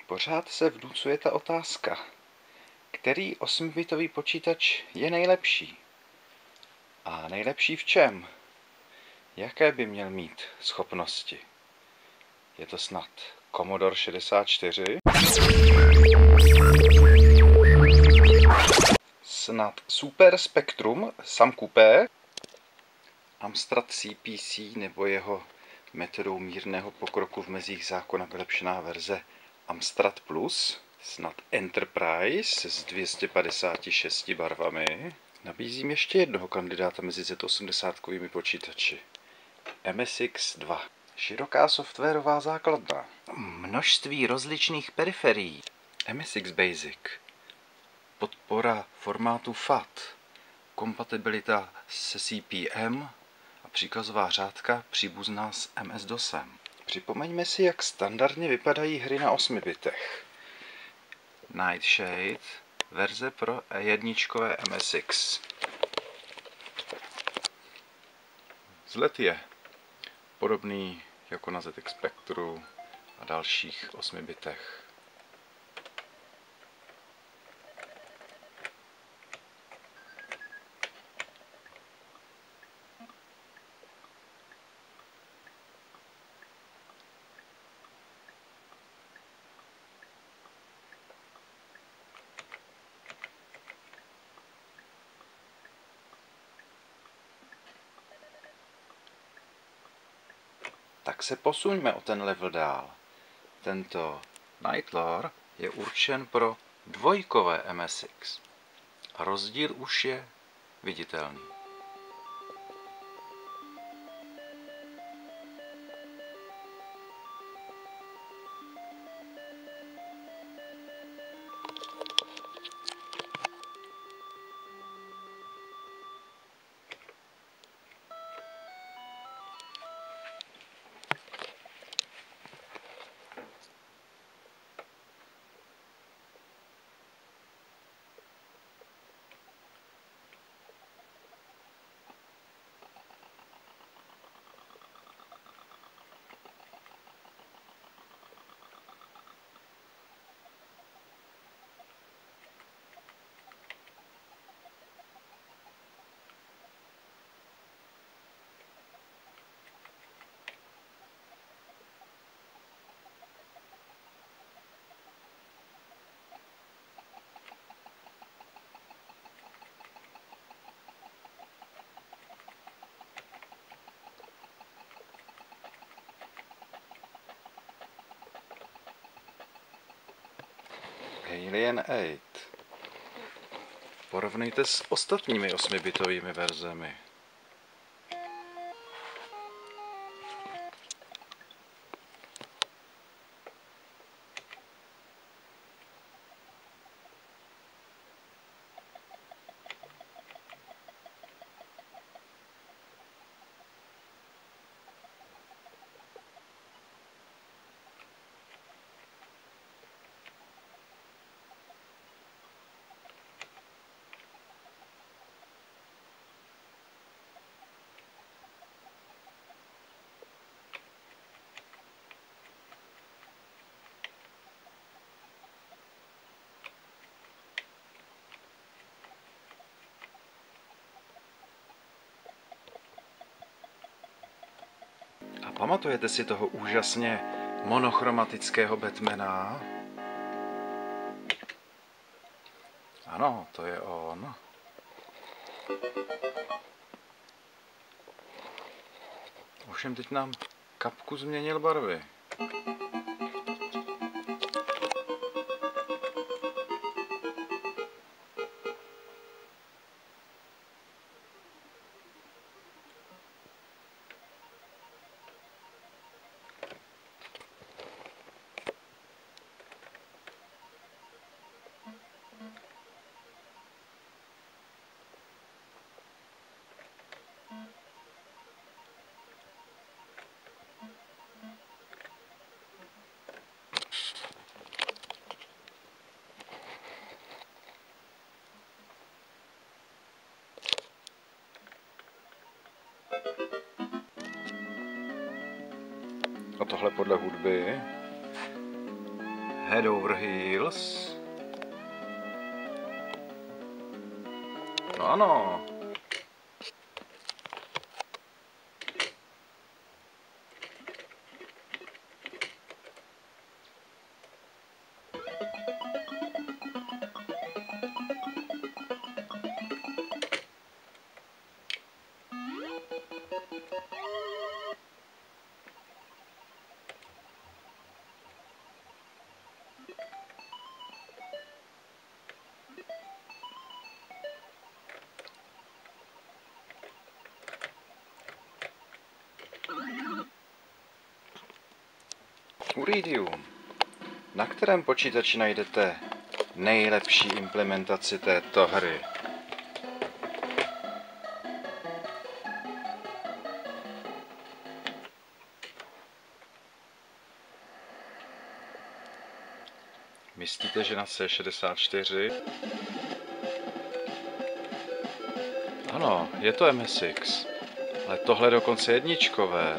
Pořád se vnucuje ta otázka, který 8-bitový počítač je nejlepší? A nejlepší v čem? Jaké by měl mít schopnosti? Je to snad Commodore 64? Snad Super Spectrum Sam Coupé? Amstrad CPC nebo jeho metodou mírného pokroku v mezích zákona vylepšená verze Amstrad Plus? Snad Enterprise s 256 barvami? Nabízím ještě jednoho kandidáta mezi Z80kovými počítači. MSX2. Široká softwarová základna. Množství rozličných periferií. MSX Basic. Podpora formátu FAT. Kompatibilita se CP/M a příkazová řádka příbuzná s MS-DOSem. Připomeňme si, jak standardně vypadají hry na 8 bitech. Nightshade, verze pro jedničkové MSX. Vzhled je podobný jako na ZX Spectru a dalších 8 bitech. Tak se posuňme o ten level dál. Tento Nightlore je určen pro dvojkové MSX. A rozdíl už je viditelný. Alien 8. Porovnejte s ostatními 8-bitovými verzemi. A pamatujete si toho úžasně monochromatického Batmana? Ano, to je on. Ovšem teď nám kapku změnil barvy. A tohle podle hudby. Head over heels. No ano. Uridium. Na kterém počítači najdete nejlepší implementaci této hry? Myslíte, že na C64? Ano, je to MSX, ale tohle dokonce jedničkové.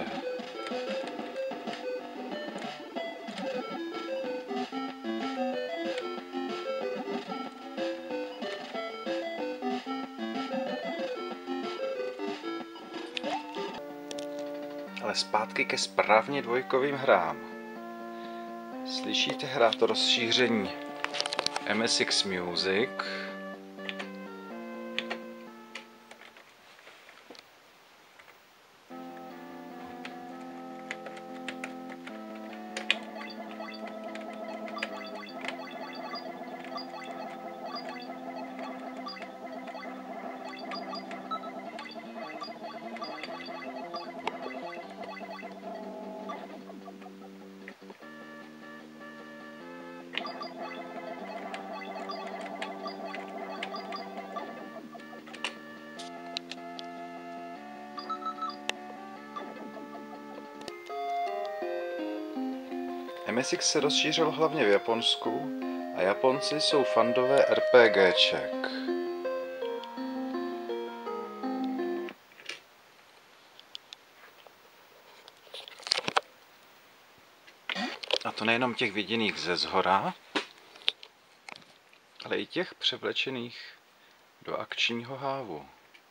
Ale zpátky ke správně dvojkovým hrám. Slyšíte hrát to rozšíření MSX Music? MSX se rozšířil hlavně v Japonsku a Japonci jsou fandové RPGček. A to nejenom těch viděných ze zhora, ale i těch převlečených do akčního hávu.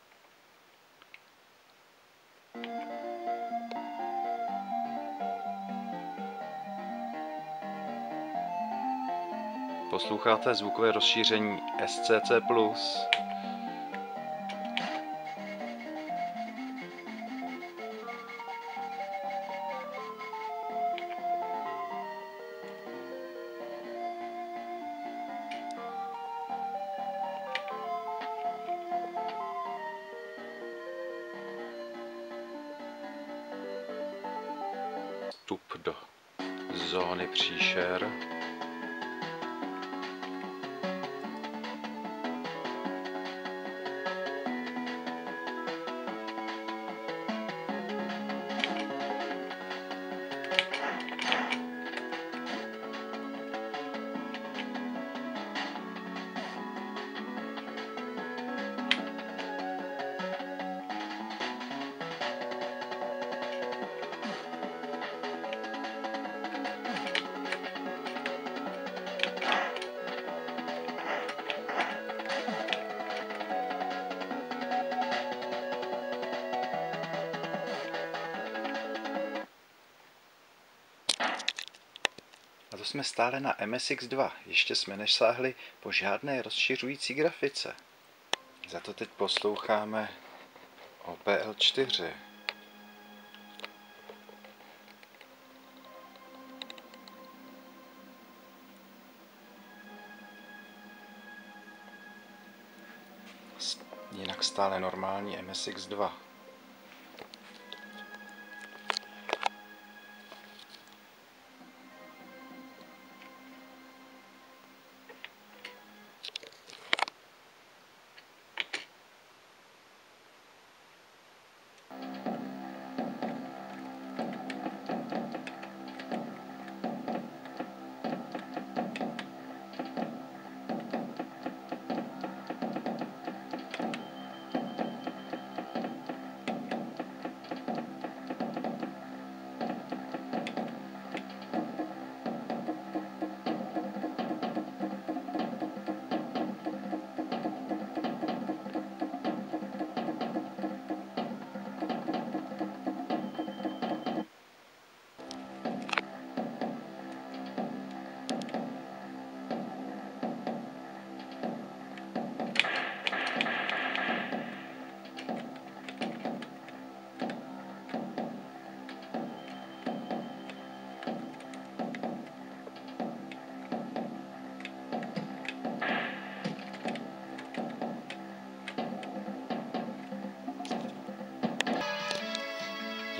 Posloucháte zvukové rozšíření SCC+. Vstup do zóny příšer. A to jsme stále na MSX2, ještě jsme nesáhli po žádné rozšiřující grafice. Za to teď posloucháme OPL4. Jinak stále normální MSX2.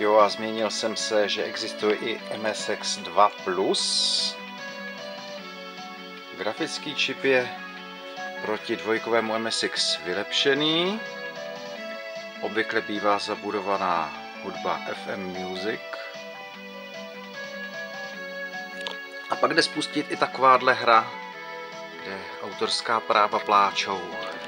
Jo, a změnil jsem se, že existuje i MSX 2+. Grafický čip je proti dvojkovému MSX vylepšený. Obvykle bývá zabudovaná hudba FM Music. A pak jde spustit i takováhle hra, kde autorská práva pláčou.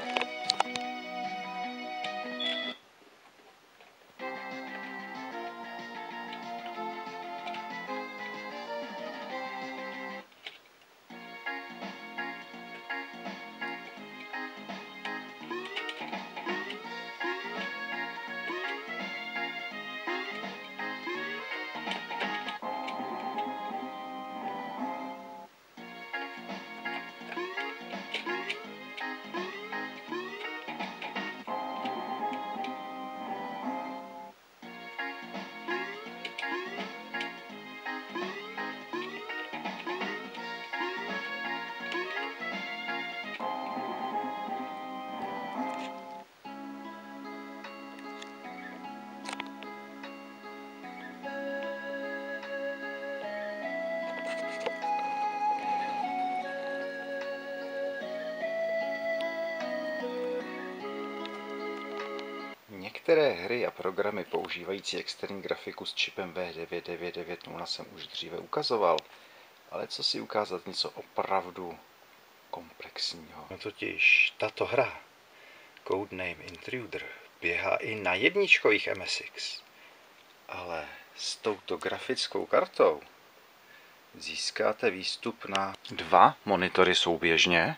Některé hry a programy používající externí grafiku s čipem V9990 jsem už dříve ukazoval, ale co si ukázat něco opravdu komplexního. No totiž tato hra, Codename Intruder, běhá i na jedničkových MSX, ale s touto grafickou kartou získáte výstup na 2 monitory souběžně.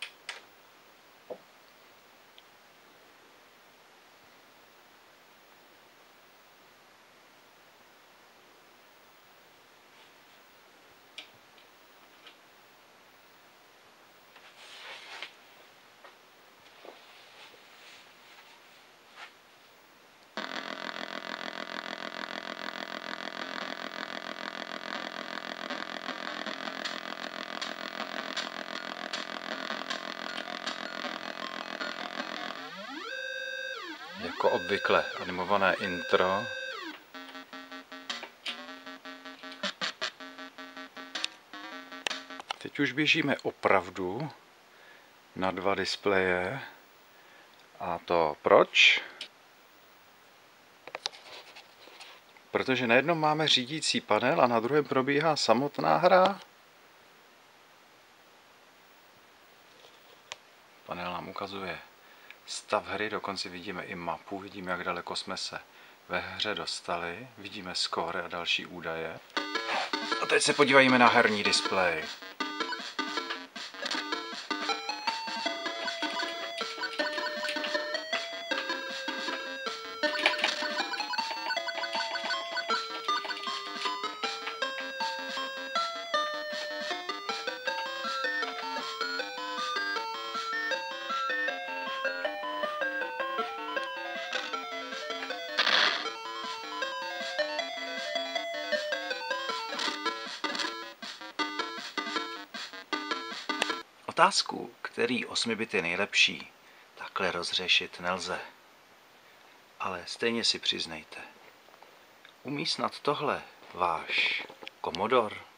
Jako obvykle animované intro. Teď už běžíme opravdu na 2 displeje. A to proč? Protože na jednom máme řídící panel a na druhém probíhá samotná hra. Panel nám ukazuje stav hry, dokonce vidíme i mapu, vidíme, jak daleko jsme se ve hře dostali, vidíme skóre a další údaje. A teď se podívejme na herní displej. Otázku, který 8-bit je nejlepší, takhle rozřešit nelze. Ale stejně si přiznejte, umí snad tohle váš Commodore?